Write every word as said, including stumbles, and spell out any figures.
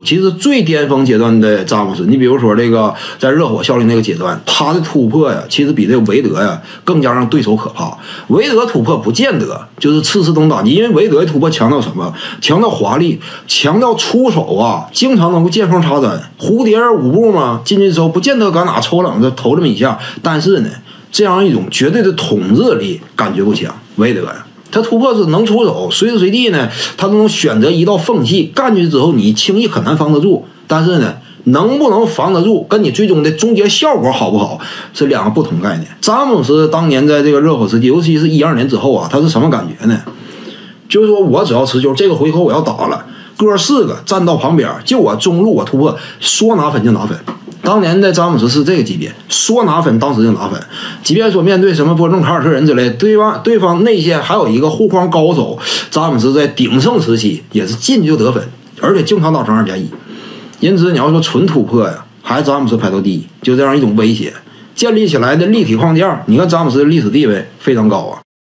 其实最巅峰阶段的詹姆斯，你比如说这个在热火效力那个阶段，他的突破呀，其实比这个韦德呀更加让对手可怕。韦德突破不见得就是次次都打击，因为韦德的突破强调什么？强调华丽，强调出手啊，经常能够见缝插针。蝴蝶舞步嘛，进去之后不见得敢哪抽冷子投这么一下，但是呢，这样一种绝对的统治力感觉不强。韦德呀。他突破是能出手，随时随地呢，他都能选择一道缝隙干进去之后，你轻易很难防得住。但是呢，能不能防得住，跟你最终的终结效果好不好，是两个不同概念。詹姆斯当年在这个热火时期，尤其是一二年之后啊，他是什么感觉呢？就是说我只要持球，这个回合我要打了，哥四个站到旁边，就我中路我突破，说拿分就拿分。当年的詹姆斯是这个级别，说拿分当时就拿分，即便说面对什么波中凯尔特人之类，对方对方内线还有一个护框高手，詹姆斯在鼎盛时期也是进去就得分，而且经常打成二加一。因此你要说纯突破呀，还是詹姆斯排到第一，就这样一种威胁建立起来的立体框架，你看詹姆斯的历史地位非常高啊。